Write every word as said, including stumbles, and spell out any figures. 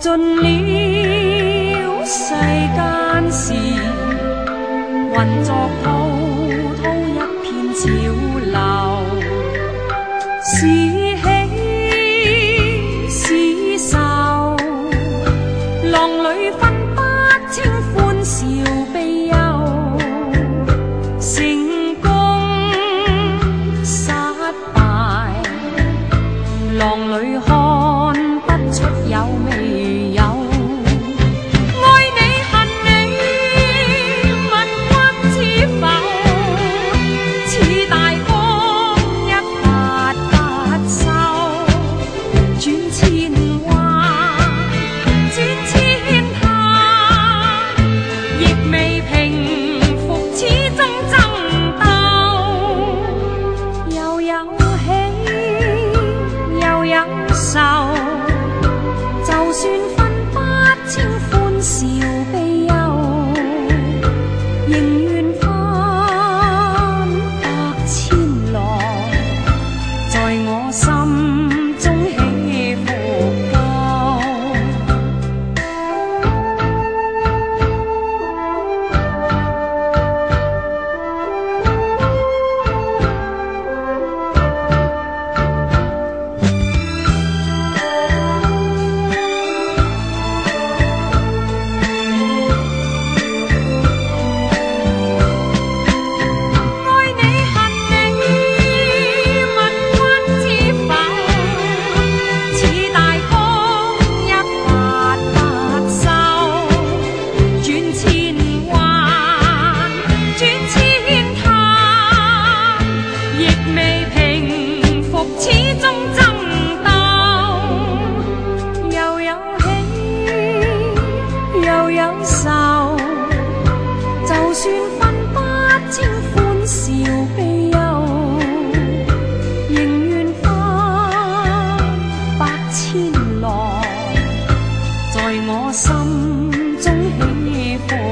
盡了世間事，混作滔滔一片潮流，是喜是愁，浪裏分不清歡笑悲憂，成功失敗，浪裏看不出有未有。愛你恨你，問君知否？似大江一發不收，轉千彎，轉千灘，亦未平復始終爭鬥，又有喜又有愁。就算分不清歡笑悲憂，仍願翻百千浪，在我心中起伏夠。就算分不清歡笑悲憂，仍願翻百千浪，在我心中起伏。